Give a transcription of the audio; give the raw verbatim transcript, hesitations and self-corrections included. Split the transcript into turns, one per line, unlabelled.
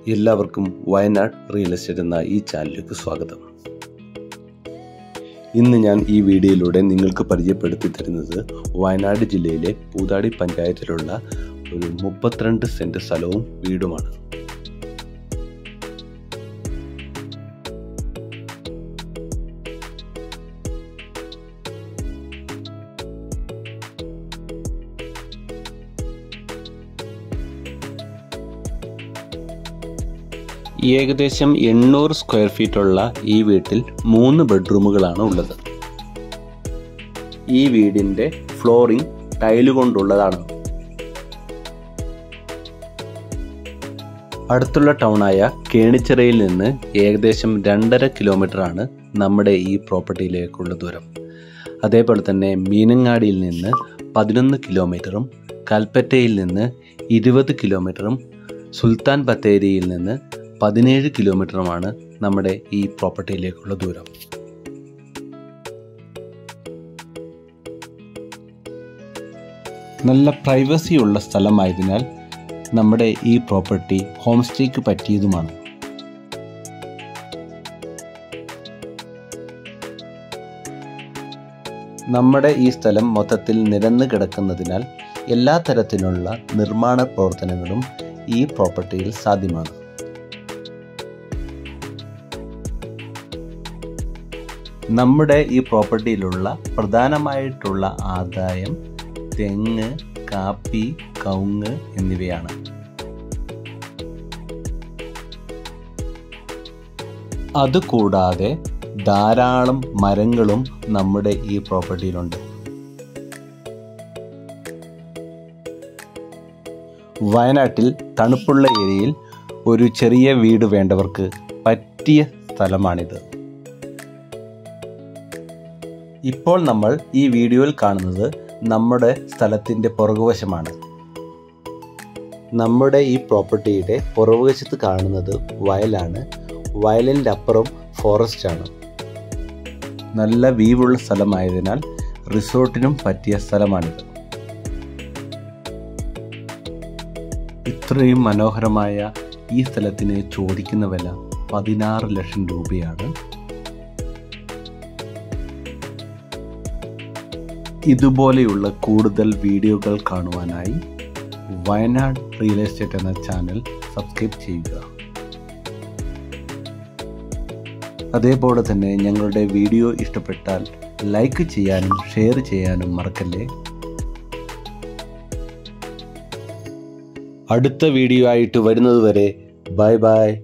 എല്ലാവർക്കും Wayanad real estate എന്ന ഈ ചാനലിലേക്ക് സ്വാഗതം. ഇന്ന് ഞാൻ ഈ വീഡിയോയിലൂടെ നിങ്ങൾക്ക് പരിചയപ്പെടുത്തി തരുന്നത് വയനാട് ജില്ലയിലെ പൂതാടി പഞ്ചായത്തിലുള്ള ഒരു മുപ്പത്തിരണ്ട് സെന്റ് സ്ഥലവും വീടുമാണ്. ഏകദേശം എണ്ണൂറ് സ്ക്വയർ ഫീറ്റുള്ള ഈ വീട്ടിൽ മൂന്ന് ബെഡ്റൂമുകളാണ് ഉള്ളത്. ഈ വീടിൻ്റെ ഫ്ലോറിംഗ് ടൈല് കൊണ്ടുള്ളതാണ്. അടുത്തുള്ള ടൗണായ കേണിച്ചിറയിൽ നിന്ന് ഏകദേശം രണ്ടര കിലോമീറ്ററാണ് നമ്മുടെ ഈ പ്രോപ്പർട്ടിയിലേക്കുള്ള ദൂരം. അതേപോലെ തന്നെ മീനങ്ങാടിയിൽ നിന്ന് പതിനൊന്ന് കിലോമീറ്ററും കൽപ്പറ്റയിൽ നിന്ന് ഇരുപത് കിലോമീറ്ററും സുൽത്താൻ ബത്തേരിയിൽ നിന്ന് പതിനേഴ് കിലോമീറ്ററുമാണ് നമ്മുടെ ഈ പ്രോപ്പർട്ടിയിലേക്കുള്ള ദൂരം. നല്ല പ്രൈവസി ഉള്ള സ്ഥലമായതിനാൽ നമ്മുടെ ഈ പ്രോപ്പർട്ടി ഹോം സ്റ്റേക്ക് പറ്റിയതുമാണ്. നമ്മുടെ ഈ സ്ഥലം മൊത്തത്തിൽ നിരന്ന് കിടക്കുന്നതിനാൽ എല്ലാ തരത്തിലുള്ള നിർമ്മാണ പ്രവർത്തനങ്ങളും ഈ പ്രോപ്പർട്ടിയിൽ സാധ്യമാണ്. നമ്മുടെ ഈ പ്രോപ്പർട്ടിയിലുള്ള പ്രധാനമായിട്ടുള്ള ആദായം തെങ്ങ്, കാപ്പി, കവുങ്ങ് എന്നിവയാണ്. അതുകൂടാതെ ധാരാളം മരങ്ങളും നമ്മുടെ ഈ പ്രോപ്പർട്ടിയിലുണ്ട്. വയനാട്ടിൽ തണുപ്പുള്ള ഏരിയയിൽ ഒരു ചെറിയ വീട് വേണ്ടവർക്ക് പറ്റിയ സ്ഥലമാണിത്. ഇപ്പോൾ നമ്മൾ ഈ വീഡിയോയിൽ കാണുന്നത് നമ്മുടെ സ്ഥലത്തിൻ്റെ പുറകുവശമാണ്. നമ്മുടെ ഈ പ്രോപ്പർട്ടിയുടെ പുറകുവശത്ത് കാണുന്നത് വയലാണ്. വയലിൻ്റെ അപ്പുറം ഫോറസ്റ്റ് ആണ്. നല്ല വ്യൂവുള്ള സ്ഥലമായതിനാൽ റിസോർട്ടിനും പറ്റിയ സ്ഥലമാണിത്. ഇത്രയും മനോഹരമായ ഈ സ്ഥലത്തിന് ചോദിക്കുന്ന വില പതിനാറ് ലക്ഷം രൂപയാണ്. ഇതുപോലെയുള്ള കൂടുതൽ വീഡിയോകൾ കാണുവാനായി വയനാട് റിയൽ എസ്റ്റേറ്റ് എന്ന ചാനൽ സബ്സ്ക്രൈബ് ചെയ്യുക. അതേപോലെ തന്നെ ഞങ്ങളുടെ വീഡിയോ ഇഷ്ടപ്പെട്ടാൽ ലൈക്ക് ചെയ്യാനും ഷെയർ ചെയ്യാനും മറക്കല്ലേ. അടുത്ത വീഡിയോ ആയിട്ട് വരുന്നത് വരെ ബൈ ബൈ.